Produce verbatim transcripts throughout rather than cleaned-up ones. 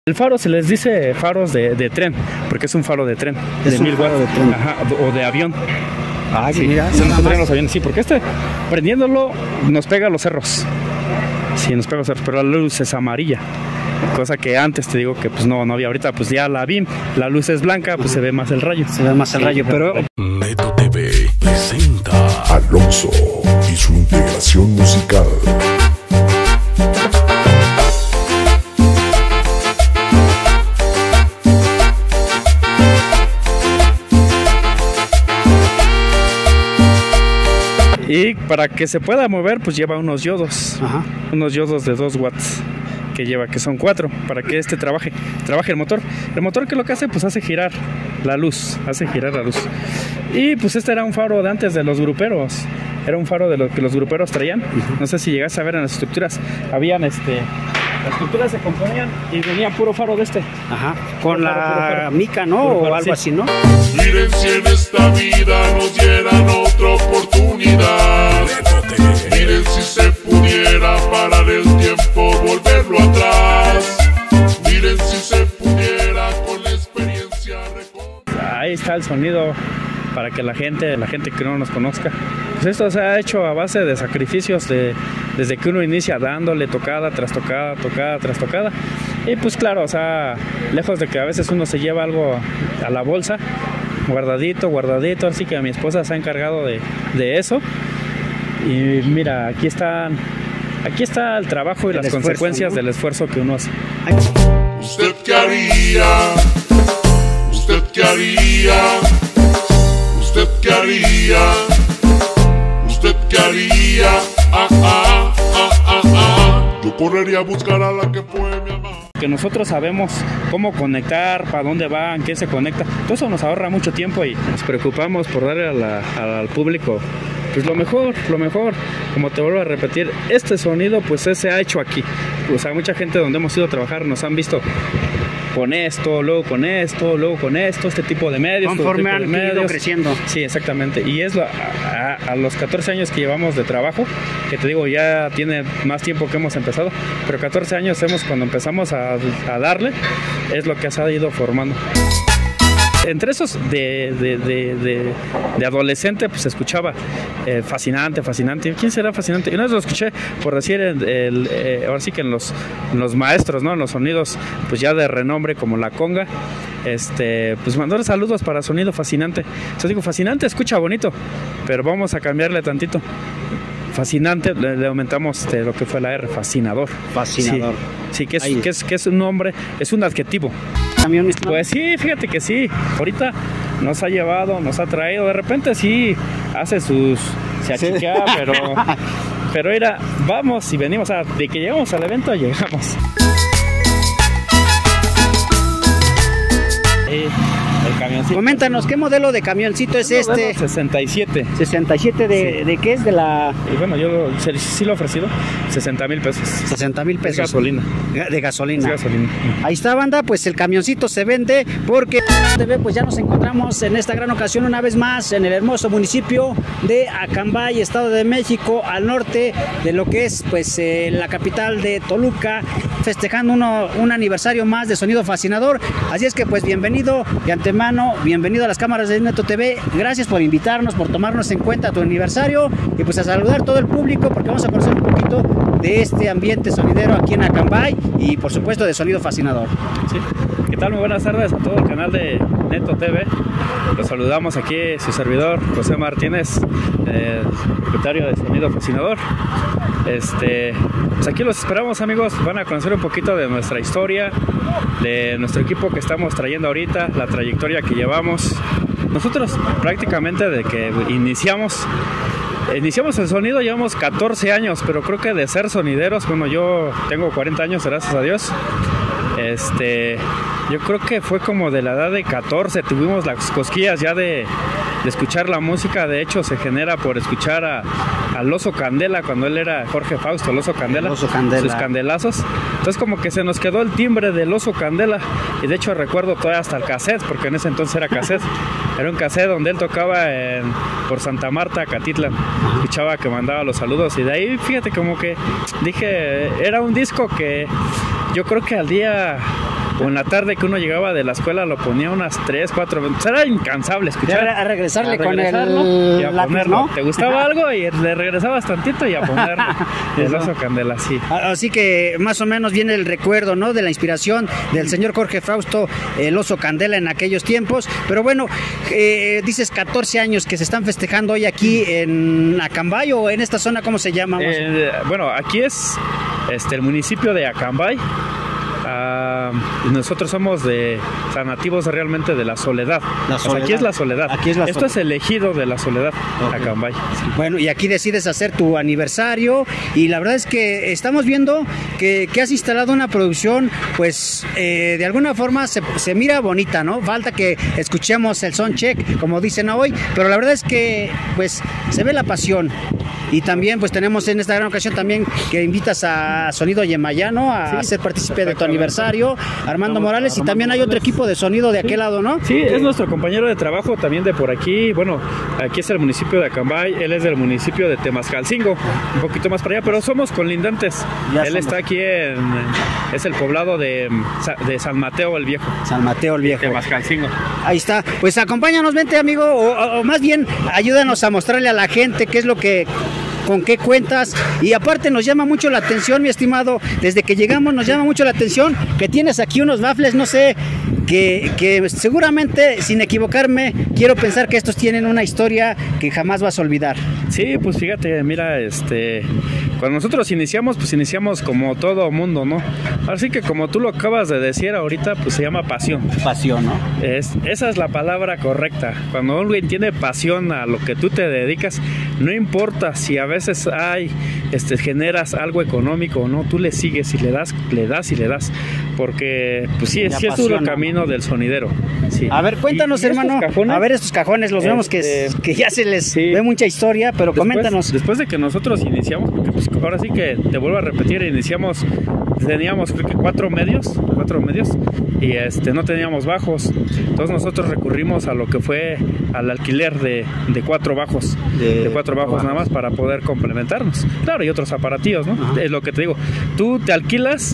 El faro se les dice faros de, de tren, porque es un faro de tren, es de un mil faro watts, de tren. Ajá, o de avión. Ah, Sí, mira, se nos nada traen más. los aviones, sí, porque este, prendiéndolo, nos pega a los cerros. Sí, nos pega a los cerros, pero la luz es amarilla. Cosa que antes te digo que pues no, no había. Ahorita pues ya la vi, la luz es blanca, pues se ve más el rayo. Se ve más el Sí, rayo, pero Neto T V presenta Alonso y su integración musical. Y para que se pueda mover, pues lleva unos yodos. ajá. Unos yodos de dos watts que lleva, que son cuatro, para que este trabaje, trabaje el motor. El motor, que lo que hace, pues hace girar la luz, hace girar la luz. Y pues este era un faro de antes de los gruperos. Era un faro de lo que los gruperos traían. No sé si llegaste a ver en las estructuras. Habían este. Las estructuras se componían y venía puro faro de este. Ajá, con Puro la faro, puro faro. mica, ¿no? Puro O faro, algo sí. así, ¿no? Miren si en esta vida nos dieran otra oportunidad. Neto T V. Miren si se pudiera parar el tiempo, volverlo atrás. Miren si se pudiera con la experiencia recordar. Ahí está el sonido para que la gente, la gente que no nos conozca. Pues esto se ha hecho a base de sacrificios de, desde que uno inicia dándole tocada tras tocada, tocada tras tocada. Y pues claro, o sea, lejos de que a veces uno se lleva algo a la bolsa, guardadito, guardadito, así que mi esposa se ha encargado de, de eso. Y mira, aquí están, aquí está el trabajo y El las esfuerzo, consecuencias ¿no? del esfuerzo que uno hace. Ay, ¿Usted qué haría? ¿Usted qué haría? ¿Usted qué haría? ¿Usted qué haría? Ah, ah, ah, ah, ah. Yo correría a buscar a la que fue mi mamá. Que nosotros sabemos cómo conectar, para dónde van, quién se conecta. Todo eso nos ahorra mucho tiempo y nos preocupamos por darle a la- al público pues lo mejor, lo mejor. Como te vuelvo a repetir, este sonido pues se ha hecho aquí. O sea, mucha gente donde hemos ido a trabajar nos han visto con esto, luego con esto, luego con esto, este tipo de medios. todo conforme tipo de han ido medios. creciendo. Sí, exactamente. Y es lo- a, a- a los catorce años que llevamos de trabajo, que te digo, ya tiene más tiempo que hemos empezado, pero catorce años hemos, cuando empezamos a, a darle, es lo que se ha ido formando. Entre esos de, de, de, de, de adolescente, pues se escuchaba eh, fascinante, fascinante. ¿Quién será fascinante? Y una vez lo escuché por decir, el, el, eh, ahora sí que en los, en los maestros, ¿no? En los sonidos, pues ya de renombre como la conga. Este, pues mandar saludos para sonido fascinante. Yo digo, fascinante, escucha bonito, pero vamos a cambiarle tantito. Fascinante, le, le aumentamos de lo que fue la R, fascinador. Fascinador. Sí, sí, que, es, Ahí. que, es, que es un nombre, es un adjetivo. Camión, ¿no? Pues sí, fíjate que sí. Ahorita nos ha llevado, nos ha traído. De repente sí hace sus. Se Sí. achiquea, pero. Pero era, vamos y venimos. O sea, de que llegamos al evento, llegamos. Eh, el camioncito. Coméntanos, ¿qué modelo de camioncito es este? sesenta y siete. sesenta y siete de, Sí. ¿de qué es? De la Y bueno, yo sí, sí lo he ofrecido. sesenta mil pesos. sesenta mil Es pesos. gasolina. De Es gasolina. gasolina. Ahí está, banda, pues el camioncito se vende porque T V, pues ya nos encontramos en esta gran ocasión una vez más en el hermoso municipio de Acambay, Estado de México, al norte de lo que es pues eh, la capital de Toluca, festejando uno, un aniversario más de Sonido Fascinador. Así es que pues bienvenido de antemano, bienvenido a las cámaras de Neto T V. Gracias por invitarnos, por tomarnos en cuenta tu aniversario y pues a saludar a todo el público porque vamos a conocer un poquito de este ambiente sonidero aquí en Acambay y por supuesto de Sonido Fascinador. Sí. ¿Qué tal? Muy buenas tardes a todo el canal de Neto T V. Los saludamos aquí, su servidor José Martínez, eh, propietario de Sonido Fascinador. Este, pues aquí los esperamos, amigos. Van a conocer un poquito de nuestra historia, de nuestro equipo que estamos trayendo ahorita, la trayectoria que llevamos. Nosotros prácticamente de que iniciamos Iniciamos el sonido, llevamos catorce años, pero creo que de ser sonideros, bueno, yo tengo cuarenta años, gracias a Dios. Este, yo creo que fue como de la edad de catorce, tuvimos las cosquillas ya de, de escuchar la música. De hecho, se genera por escuchar a, al Oso Candela, cuando él era Jorge Fausto, el Oso Candela, El Oso Candela. sus candelazos. Entonces como que se nos quedó el timbre del Oso Candela, y de hecho recuerdo todavía hasta el cassette, porque en ese entonces era cassette. Era un cassette donde él tocaba en, por Santa Marta, Catitlan. Escuchaba que mandaba los saludos, y de ahí, fíjate, como que dije, era un disco que yo creo que al día o en la tarde que uno llegaba de la escuela lo ponía unas tres, cuatro veces. Era incansable escuchar. A regresarle a con el y a lápiz, ponerlo. ¿no? Te gustaba algo y le regresabas tantito y a ponerlo. El oso Candela, sí. Así que más o menos viene el recuerdo, ¿no? De la inspiración del señor Jorge Frausto, el oso Candela en aquellos tiempos. Pero bueno, eh, dices catorce años que se están festejando hoy aquí en Acambay, o en esta zona, ¿cómo se llama? Eh, bueno, aquí es este, el municipio de Acambay. Uh, nosotros somos de o sea, nativos realmente de la Soledad. La Soledad. O sea, aquí es la Soledad. Aquí es la Esto Soledad. es el ejido de la Soledad, Okay. Acambay. Sí. Bueno, y aquí decides hacer tu aniversario, y la verdad es que estamos viendo que, que has instalado una producción, pues eh, de alguna forma se, se mira bonita, ¿no? Falta que escuchemos el sound check, como dicen hoy, pero la verdad es que pues se ve la pasión. Y también pues tenemos en esta gran ocasión también que invitas a Sonido Yemayá, ¿no? A Sí, ser partícipe de tu aniversario, Armando Morales, y también hay otro equipo de sonido de aquel lado, ¿no? Sí, es nuestro compañero de trabajo también de por aquí. Bueno, aquí es el municipio de Acambay, él es del municipio de Temascalcingo, un poquito más para allá, pero somos colindantes. Ya él somos. está aquí en, es el poblado de, de San Mateo el Viejo. San Mateo el Viejo. Temascalcingo. Ahí está. Pues acompáñanos, vente, amigo, o, o- o más bien ayúdanos a mostrarle a la gente qué es lo que, con qué cuentas. Y aparte nos llama mucho la atención, mi estimado, desde que llegamos nos llama mucho la atención que tienes aquí unos baffles, no sé, que, que seguramente, sin equivocarme, quiero pensar que estos tienen una historia que jamás vas a olvidar. Sí, pues fíjate, mira, este, cuando nosotros iniciamos, pues iniciamos como todo mundo, ¿no? Así que como tú lo acabas de decir ahorita, pues se llama pasión. Pasión, ¿no? Es, esa es la palabra correcta. Cuando alguien tiene pasión a lo que tú te dedicas, no importa si a veces hay, este, generas algo económico o no, tú le sigues y le das, le das y le das, porque pues sí, Te sí es duro el apasiona, camino del sonidero. Sí. A ver, cuéntanos, Y- y estos hermano. cajones, A ver, estos cajones, los vemos que, este, que ya se les sí. ve mucha historia, pero Después- coméntanos. Después de que nosotros iniciamos, porque pues ahora sí que te vuelvo a repetir, iniciamos, teníamos creo que cuatro medios, cuatro medios, y este no teníamos bajos. Entonces nosotros recurrimos a lo que fue al alquiler de, de cuatro bajos, De de, cuatro bajos bajos. nada más para poder complementarnos. Claro, y otros aparatillos, ¿no? Ajá. Es lo que te digo. Tú te alquilas,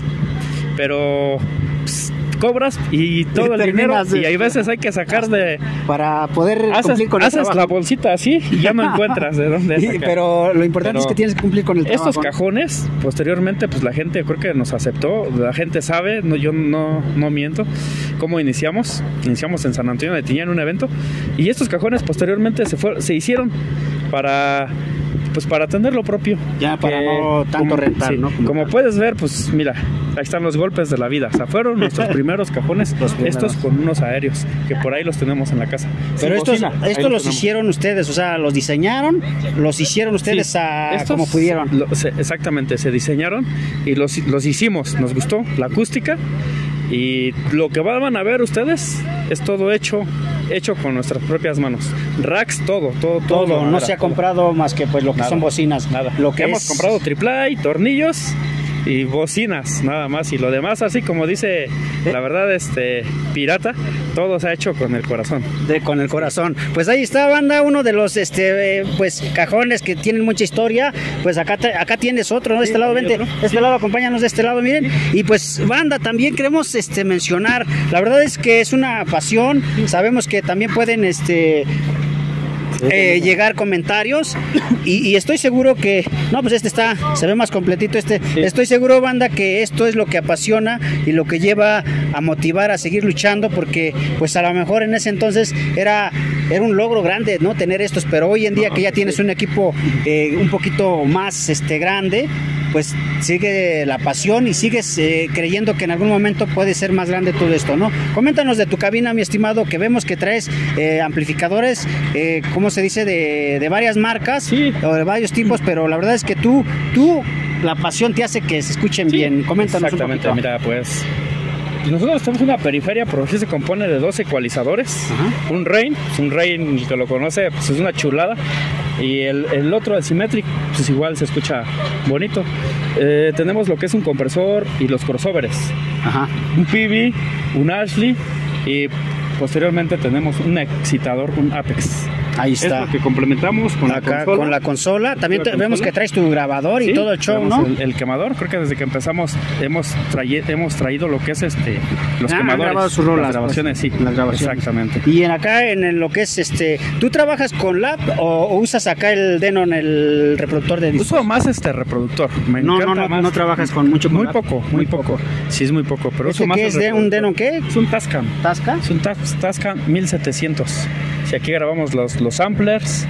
pero pues, cobras y todo el dinero, terminas de- y hay veces hay que sacar de... Para poder Haces, cumplir con el haces trabajo. la bolsita así y ya no encuentras de dónde Sí, sacar. pero lo importante Pero- es que tienes que cumplir con el Estos trabajo. cajones, posteriormente, pues la gente creo que nos aceptó, la gente sabe, no, yo no, no miento, cómo iniciamos. Iniciamos en San Antonio de Tiñá en un evento, y estos cajones posteriormente se, fue, se hicieron para, pues para tener lo propio. Ya, para no tanto como, rentar, sí, ¿no? Como Como tal. puedes ver, pues mira, ahí están los golpes de la vida. O sea, fueron nuestros primeros cajones, Los primeros. estos con unos aéreos, que por ahí los tenemos en la casa. Pero Sin estos, bocina, ahí estos los tenemos. hicieron ustedes, o sea, los diseñaron, los hicieron ustedes Sí, a, estos como pudieron. lo- se- exactamente, se diseñaron y los, los hicimos, nos gustó la acústica, y lo que van a ver ustedes es todo hecho hecho con nuestras propias manos. Racks, todo, todo, todo. Todo, no madera, se ha todo. comprado más que pues lo que Nada, son bocinas. Nada. Lo que hemos es- comprado triple A, tornillos y bocinas, nada más. Y lo demás, así como dice la verdad, este pirata, todo se ha hecho con el corazón. de con el corazón. Pues ahí está, banda, uno de los este eh, pues cajones que tienen mucha historia. Pues acá te- acá tienes otro, ¿no? De este lado, hay vente. otro. De este lado, acompáñanos de este lado, miren. Y pues, banda, también queremos este mencionar, la verdad es que es una pasión. Sabemos que también pueden este eh, llegar comentarios, y, y estoy seguro que no, pues este está, se ve más completito este. Estoy seguro, banda, que esto es lo que apasiona y lo que lleva a motivar a seguir luchando, porque pues a lo mejor en ese entonces era era un logro grande, ¿no? Tener estos, pero hoy en día que ya tienes un equipo eh, un poquito más este grande, pues sigue la pasión y sigues eh, creyendo que en algún momento puede ser más grande todo esto, ¿no? Coméntanos de tu cabina, mi estimado, que vemos que traes eh, amplificadores, eh, ¿cómo se dice? De, de varias marcas, Sí. o de varios tipos, pero la verdad es que tú, tú, la pasión te hace que se escuchen Sí, bien. Coméntanos un exactamente, poquito. mira, pues nosotros tenemos una periferia, pero sí se compone de dos ecualizadores. Ajá. Un Rain, pues un Rain, el que lo conoce, pues es una chulada. Y el, el otro, el Symmetric, pues igual se escucha bonito. Eh, tenemos lo que es un compresor y los crossovers. Ajá. Un P B, un Ashley, y posteriormente tenemos un excitador, un Apex. Ahí está. Es lo que complementamos con Acá la consola. con la consola. También te, La vemos consola. que traes tu grabador y Sí, todo el show, tenemos ¿no? El, el quemador, creo que desde que empezamos hemos, traído, hemos traído lo que es este los Ah, han quemadores. grabado sus rolas, las grabaciones, pues, sí. las grabaciones. Exactamente. Y en acá en el- lo que es este, ¿tú trabajas con lab o, o usas acá el Denon, el reproductor de discos? Uso más este reproductor. Me No, no, encanta no, más. no trabajas con mucho con Muy lab. poco, muy poco. Sí, es muy poco, pero ¿Este uso más qué el es de un reproductor. Denon qué? Es un Tascam. ¿Tasca? Es un Tas- Tascam mil setecientos. Si aquí grabamos los, los samplers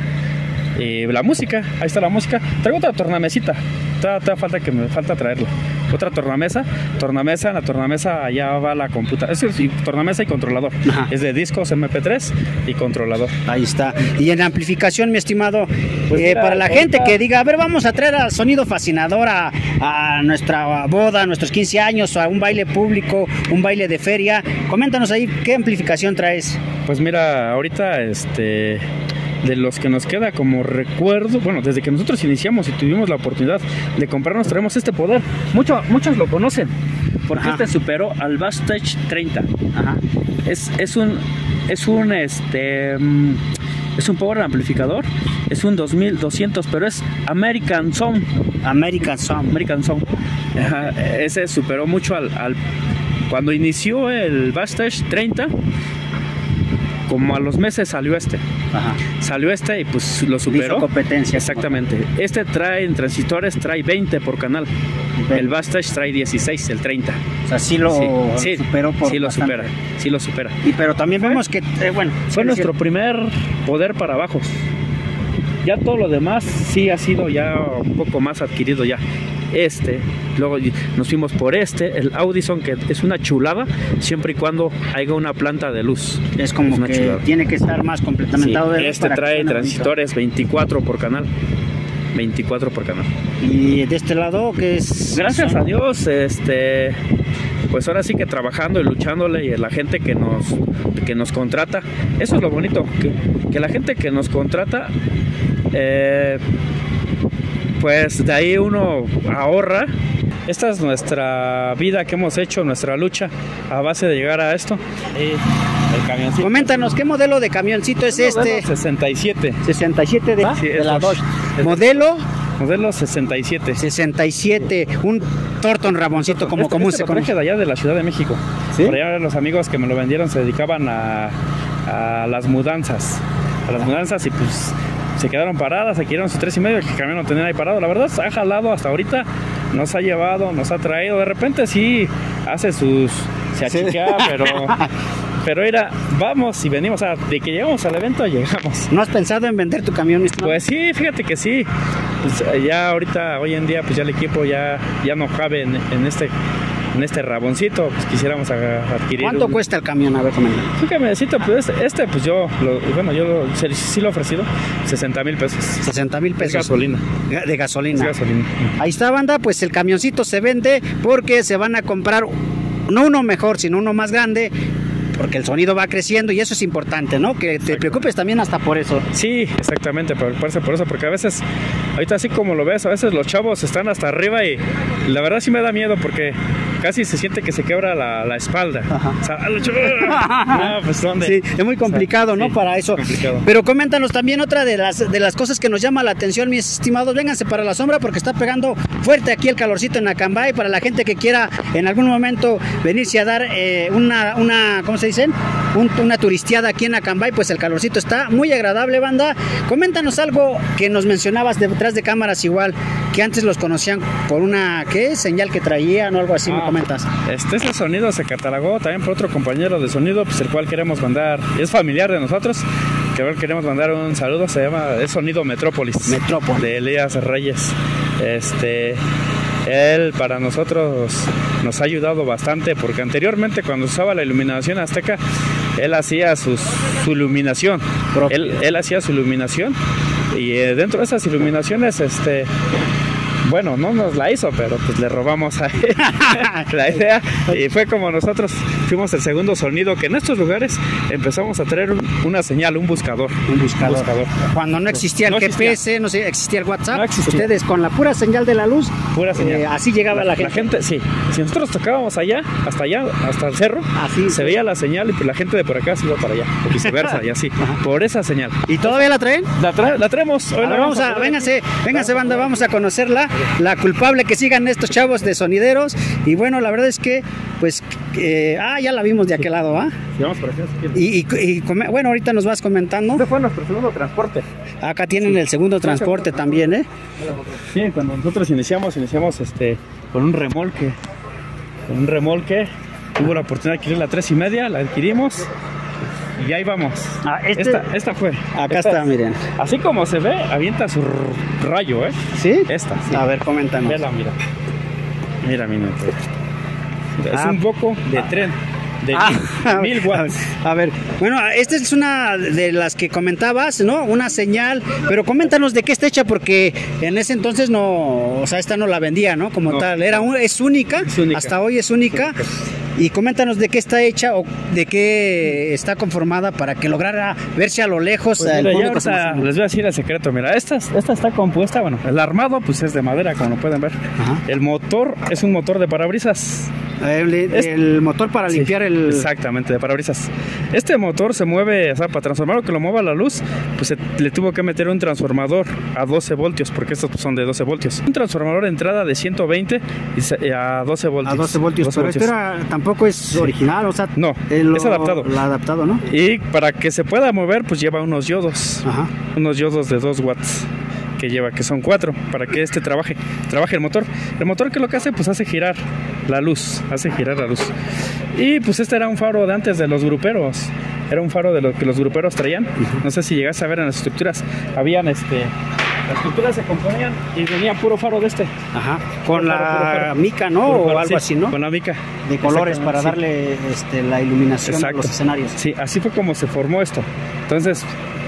y la música, ahí está la música. Traigo otra tornamesita. Todavía todavía falta que me falta traerla. Otra tornamesa, tornamesa, en la tornamesa allá va la computadora. Es decir, tornamesa y controlador. Ajá. Es de discos M P tres y controlador. Ahí está. Y en amplificación, mi estimado, Pues eh, mira, para la ahorita- gente que diga, a ver, vamos a traer al Sonido Fascinador a, a nuestra boda, a nuestros quince años, a un baile público, un baile de feria, coméntanos ahí qué amplificación traes. Pues mira, ahorita este de los que nos queda como recuerdo, bueno, desde que nosotros iniciamos y tuvimos la oportunidad de comprarnos, traemos este poder. Mucho, muchos lo conocen, porque Ajá. este superó al Backstage treinta. Ajá. Es, es un es un este mm, es un power amplificador, es un dos mil doscientos, pero es American Sound, American Sound. American Sound. Ajá, ese superó mucho al, al cuando inició el Backstage treinta. Como a los meses salió este. Ajá. Salió este y pues lo superó. Hizo competencia. Exactamente. Este trae en transistores, trae veinte por canal. veinte. El Backstage trae dieciséis, el treinta. O sea, sí lo sí, sí, superó por sí lo bastante. supera. Sí lo supera. Y pero también vemos que, eh, bueno, Fue nuestro primer poder para bajos. Ya todo lo demás sí ha sido ya un poco más adquirido ya. Este, luego nos fuimos por este, el Audison, que es una chulada, siempre y cuando haya una planta de luz. es como una que chulada. tiene que estar más Sí, complementado. de luz este para que trae suene transistores veinticuatro por canal. veinticuatro por canal. bonito. Y de este lado, que es. Gracias a Dios, este, pues ahora sí que trabajando y luchándole, y la gente que nos, que nos contrata, eso es lo bonito, que, que la gente que nos contrata, eh, pues de ahí uno ahorra. Esta es nuestra vida que hemos hecho, nuestra lucha a base de llegar a esto. Y el camioncito. Coméntanos, ¿qué modelo de camioncito es este? sesenta y siete. sesenta y siete de, Sí, de es la Dodge. Dodge. Es- Modelo Modelo sesenta y siete. sesenta y siete, un Torton Raboncito como Este- común este se lo traje conoce. de allá de la Ciudad de México. ¿Sí? Por allá los amigos que me lo vendieron se dedicaban a, a las mudanzas. A las mudanzas y pues se quedaron paradas, se quedaron sus tres y medio, que el camión no tenía ahí parado. La verdad, ha jalado hasta ahorita, nos ha llevado, nos ha traído. De repente sí hace sus... se achiquea, pero... Pero era, vamos y venimos, o sea, de que llegamos al evento, llegamos. ¿No has pensado en vender tu camión, mi estimado? Pues sí, fíjate que sí. Pues ya ahorita, hoy en día, pues ya el equipo ya, ya no cabe en, en este en este raboncito. Pues quisiéramos a- adquirir. ¿Cuánto un, cuesta el camión? A ver, comenta. un camioncito, pues este, este, pues yo, lo, bueno, yo lo- sí, sí lo he ofrecido, sesenta mil pesos. sesenta mil Es pesos. gasolina. Ga- De Es gasolina. gasolina. Ahí está, banda, pues el camioncito se vende porque se van a comprar no uno mejor, sino uno más grande, porque el sonido va creciendo y eso es importante, ¿no? Que te preocupes también hasta por eso. Sí, exactamente, por, por eso, por eso, porque a veces, ahorita así como lo ves, a veces los chavos están hasta arriba y la verdad sí me da miedo porque casi se siente que se quebra la, la espalda. Ajá. O sea, ¡ah, los chavos! No, pues ¿dónde? Sí, es muy complicado, O sea, ¿no? sí, Para eso. complicado. Pero coméntanos también otra de las de las cosas que nos llama la atención, mis estimados. Vénganse para la sombra porque está pegando fuerte aquí el calorcito en Acambay. Para la gente que quiera en algún momento venirse a dar eh, una, una, ¿cómo se dicen? Un- una turisteada aquí en Acambay, pues el calorcito está muy agradable, banda. Coméntanos algo que nos mencionabas detrás de cámaras igual, que antes los conocían por una, ¿qué? Señal que traían o algo así, me Ah, comentas. Este, este sonido se catalogó también por otro compañero de sonido, pues el cual queremos mandar, es familiar de nosotros, que al cual queremos mandar un saludo, se llama, es Sonido Metrópolis. Metrópolis. De Elías Reyes. Este, él para nosotros nos ha ayudado bastante, porque anteriormente cuando usaba la iluminación azteca, él hacía sus, su iluminación, Propia. él, él hacía su iluminación, y eh, dentro de esas iluminaciones, este... bueno, no nos la hizo, pero pues le robamos a él la idea y fue como nosotros fuimos el segundo sonido que en estos lugares empezamos a traer un, una señal, un buscador. Un buscador. Un buscador. Cuando no existía el no G P S, existía. no sé, existía el WhatsApp, no existía. Ustedes con la pura señal de la luz, pura señal. Eh, así llegaba la, la, gente. la gente. Sí, si nosotros tocábamos allá, hasta allá, hasta el cerro, así se sí. veía la señal y pues la gente de por acá se iba para allá, o viceversa y así, Ajá. por esa señal. ¿Y todavía la traen? La, tra la traemos. Hoy a ver, vamos a, a vénganse, vénganse banda, vamos a conocerla, la culpable que sigan estos chavos de sonideros. Y bueno, la verdad es que, pues, eh, ah, ya la vimos de aquel lado, ¿ah? Sí, vamos por aquí, si y, y, y bueno, ahorita nos vas comentando. Este fue nuestro segundo transporte. Acá tienen sí. el segundo transporte también, ¿eh? Sí, cuando nosotros iniciamos, iniciamos este con un remolque, con un remolque, tuvo la oportunidad de adquirir la tres y media, la adquirimos. Y ahí vamos. Ah, este... esta, esta fue. Acá esta, está, miren. Así como se ve, avienta su rayo, ¿eh? ¿Sí? Esta. Sí. A ver, coméntanos. Vela, mira. Mira, mi neto. Es ah. un poco de ah. tren. De ah, mil watts. A ver, bueno, esta es una de las que comentabas, ¿no? Una señal, pero coméntanos de qué está hecha, porque en ese entonces no, o sea, esta no la vendía, ¿no? Como no. tal, era un, es, única, es única, hasta hoy es única. Es única. Y coméntanos de qué está hecha o de qué está conformada para que lograra verse a lo lejos. Pues mira, ya ahorita les voy a decir el secreto. Mira, esta, esta está compuesta, bueno, el armado pues es de madera, como lo pueden ver. Ajá. El motor es un motor de parabrisas. El, el motor para sí, limpiar el... Exactamente, de parabrisas. Este motor se mueve, o sea, para transformarlo, que lo mueva la luz, pues se, le tuvo que meter un transformador a doce voltios, porque estos son de doce voltios. Un transformador de entrada de ciento veinte y se, a doce voltios. A doce voltios, doce pero voltios. Esto era, tampoco es sí. original, o sea... No, lo, es adaptado. Lo adaptado, ¿no? Y para que se pueda mover, pues lleva unos yodos. Ajá. Unos yodos de dos watts. Que lleva, que son cuatro, para que este trabaje, trabaje el motor. El motor, que lo que hace, pues hace girar la luz, hace girar la luz. Y pues este era un faro de antes de los gruperos, era un faro de lo que los gruperos traían. No sé si llegaste a ver en las estructuras, habían este, las estructuras se componían y venía puro faro de este. Ajá, con puro la faro, puro faro. mica, ¿no? Puro o faro, algo sí, así, ¿no? Con la mica. De colores para darle sí. este, la iluminación Exacto. a los escenarios. Sí, así fue como se formó esto. Entonces,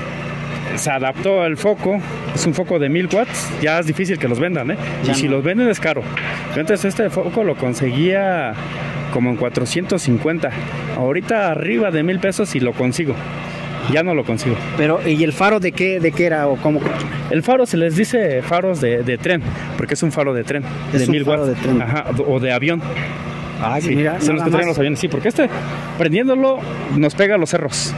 se adaptó el foco, es un foco de mil watts, ya es difícil que los vendan, ¿eh? Ya y no. si los venden es caro. Entonces este foco lo conseguía como en cuatrocientos cincuenta, ahorita arriba de mil pesos y lo consigo. Ya no lo consigo. Pero, ¿y el faro de qué, de qué era o cómo? El faro se les dice faros de, de tren, porque es un faro de tren, es de mil watts. De tren. Ajá, o de avión. Ah, sí, mira, son los que traen los aviones, sí, porque este, prendiéndolo, nos pega a los cerros.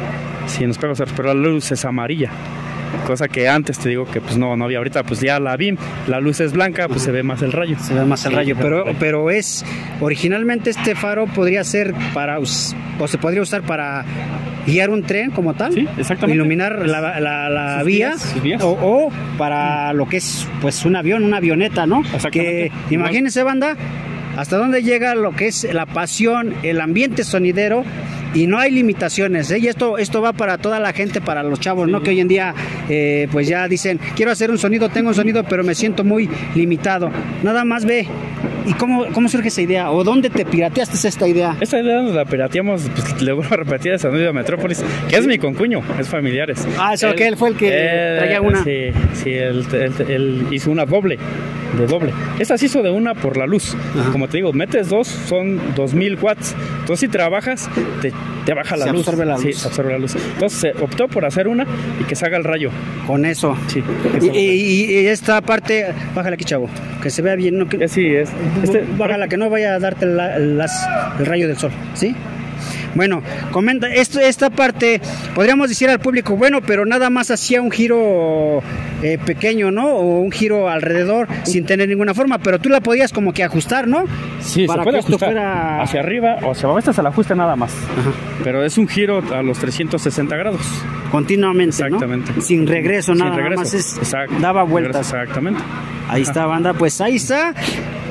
Sí, nos pega a los cerros, pero la luz es amarilla. Cosa que antes te digo que pues no, no había. Ahorita pues ya la vi, la luz es blanca, pues uh-huh. se ve más el rayo. Se ve más el sí, rayo, pero, pero es, originalmente este faro podría ser para, o se podría usar para guiar un tren como tal. Sí, exactamente. Iluminar la, la, la vía, vías, vías. O, o para lo que es pues un avión, una avioneta, ¿no? Que imagínense, banda, hasta dónde llega lo que es la pasión, el ambiente sonidero. Y no hay limitaciones, ¿eh? Y esto, esto va para toda la gente, para los chavos, sí. ¿no? Que hoy en día, eh, pues ya dicen, quiero hacer un sonido, tengo un sonido, pero me siento muy limitado. Nada más ve. ¿Y cómo, cómo surge esa idea? ¿O dónde te pirateaste esta idea? Esta idea nos la pirateamos, pues, le vuelvo a repetir, el sonido de Metrópolis, que es mi concuño, es familiares. Ah, eso él, que él fue el que él, traía una. Sí, sí, él, él, él hizo una doble, de doble. Esta se hizo de una por la luz. Ajá. Como te digo, metes dos, son dos mil watts. Entonces si trabajas, te, te baja la se luz. Absorbe la luz. Sí, se absorbe la luz. Entonces se optó por hacer una y que se haga el rayo. Con eso. Sí. Y, y, y esta parte, bájala aquí, chavo, que se vea bien. ¿No? Que, sí, es. Este, bájala, que no vaya a darte la, las, el rayo del sol, ¿sí? Bueno, comenta, esto, esta parte, podríamos decir al público, bueno, pero nada más hacía un giro eh, pequeño, ¿no? O un giro alrededor sin tener ninguna forma, pero tú la podías como que ajustar, ¿no? Sí, para se puede que ajustar esto fuera... hacia arriba o hacia abajo, esta se la ajusta nada más. Ajá. Pero es un giro a los trescientos sesenta grados. Continuamente, exactamente. ¿no? Sin regreso, sin nada, regreso. más es, Exacto. daba vueltas. Exactamente. Ahí está, banda, pues ahí está.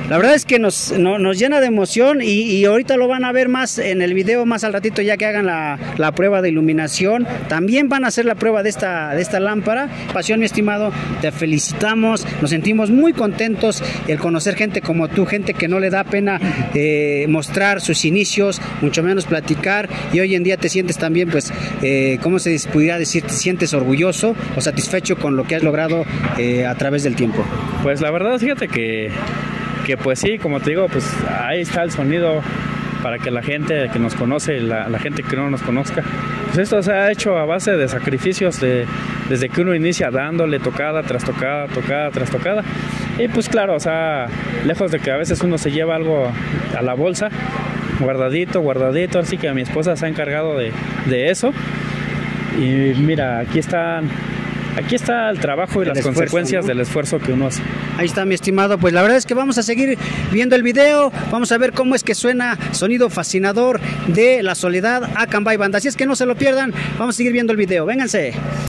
La verdad es que nos, no, nos llena de emoción y, y ahorita lo van a ver más en el video, más al ratito ya que hagan la, la prueba de iluminación. También van a hacer la prueba de esta, de esta lámpara. Pasión, mi estimado, te felicitamos, nos sentimos muy contentos el conocer gente como tú, gente que no le da pena eh, mostrar sus inicios, mucho menos platicar, y hoy en día te sientes también, pues, eh, ¿cómo se pudiera decir? Te sientes orgulloso o satisfecho con lo que has logrado eh, a través del tiempo. Pues la verdad, fíjate que que pues sí, como te digo, pues ahí está el sonido para que la gente que nos conoce, la, la gente que no nos conozca, pues esto se ha hecho a base de sacrificios, de, desde que uno inicia dándole tocada tras tocada, tocada tras tocada, y pues claro, o sea, lejos de que a veces uno se lleva algo a la bolsa, guardadito, guardadito, así que mi esposa se ha encargado de, de eso, y mira, aquí están... Aquí está el trabajo y las esfuerzo, consecuencias, ¿no?, del esfuerzo que uno hace. Ahí está, mi estimado. Pues la verdad es que vamos a seguir viendo el video. Vamos a ver cómo es que suena Sonido Fascinador de La Soledad Acambay Banda. Así es que no se lo pierdan. Vamos a seguir viendo el video. Vénganse.